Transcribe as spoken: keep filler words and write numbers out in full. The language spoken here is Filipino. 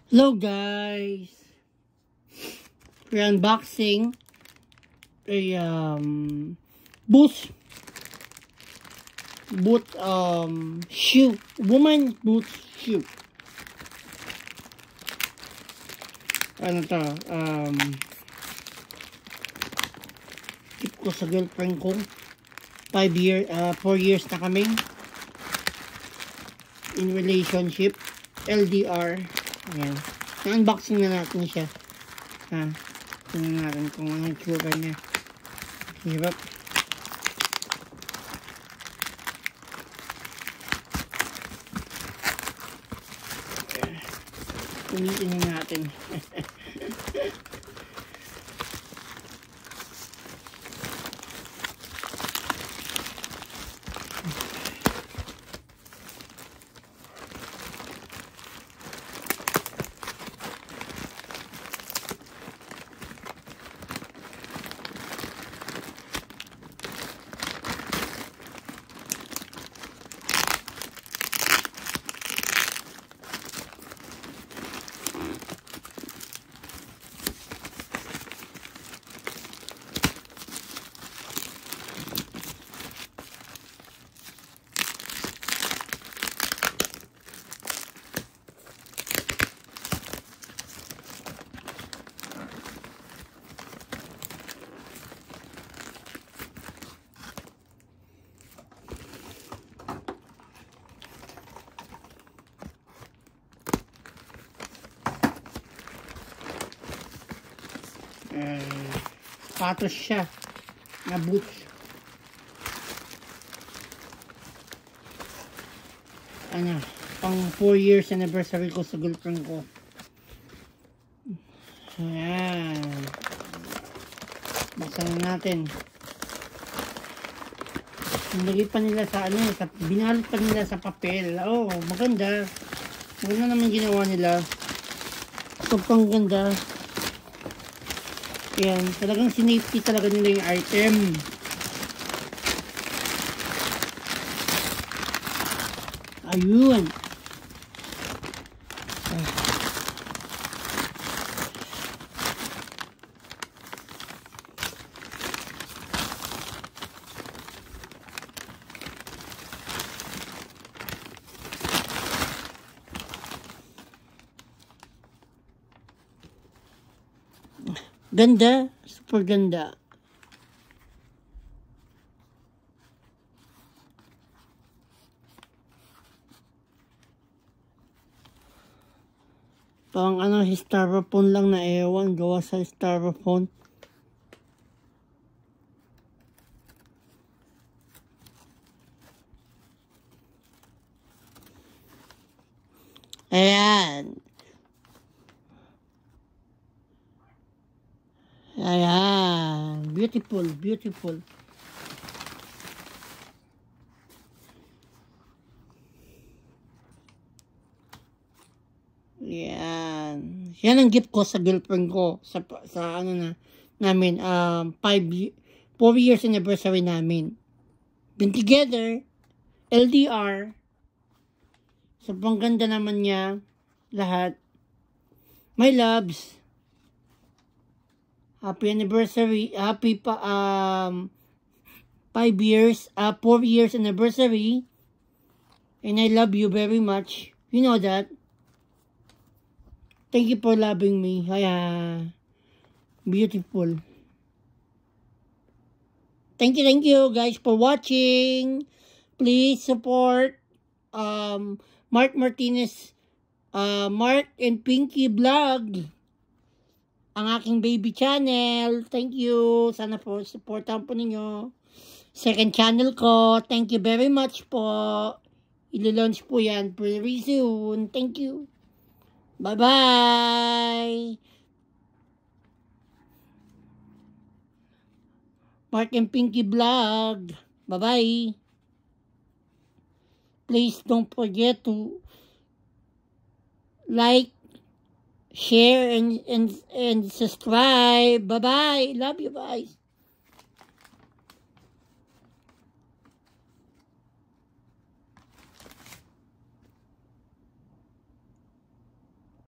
Hello guys, we're unboxing a um boot boot um shoe, woman boot shoe. Ano to? Um, tip ko sa girlfriend ko. Five year, uh, four years na kami in relationship, L D R. Ayan. Na-unboxing na natin siya. Ha. Tingnan natin kung ano yung tsura niya. Hirap. Kumitin na natin. Uh, patos siya na boots. Ano, pang four years anniversary ko sa girlfriend ko. Ayan, buksan na natin. Nilagay pa nila sa ano, sa, binalot pa nila sa papel. Oh, maganda. Maganda naman ginawa nila. Sobrang ganda. Yan, talagang sinafety talaga nila yung item. Ayun. Ah. Ganda, super ganda. Pang ano, styrofoam lang na ewan, gawa sa styrofoam. Ayan. Ayan, beautiful, beautiful. Yan. Yan ang gift ko sa girlfriend ko sa sa ano na namin um five four years anniversary namin. Been together, L D R. Sobrang ganda naman niya lahat. My loves. Happy anniversary, happy pa, um, five years, uh, four years anniversary, and I love you very much, you know that. Thank you for loving me. Kaya, beautiful. Thank you, thank you guys for watching. Please support, um, Mark Martinez, uh, Mark and Pinky Vlog. Ang aking baby channel. Thank you. Sana po, supportan po ninyo. Second channel ko. Thank you very much po. Ilo-launch po yan very soon. Thank you. Bye-bye. Mark and Pinky Vlog. Bye-bye. Please don't forget to like, share and and and subscribe. Bye bye. Love you guys.